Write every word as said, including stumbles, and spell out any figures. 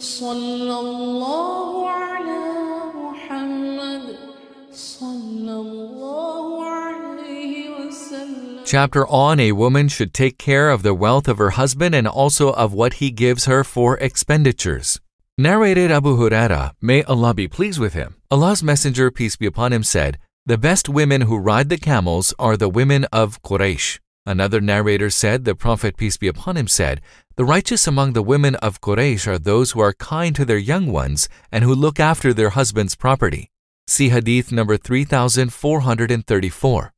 Sallallahu ala Muhammad. Sallallahu alayhi wa sallam. Chapter on a woman should take care of the wealth of her husband and also of what he gives her for expenditures. Narrated Abu Huraira, may Allah be pleased with him. Allah's Messenger, peace be upon him, said, "The best women who ride the camels are the women of Quraysh." Another narrator said, the Prophet, peace be upon him, said, "The righteous among the women of Quraysh are those who are kind to their young ones and who look after their husband's property." See Hadith number three thousand four hundred thirty-four.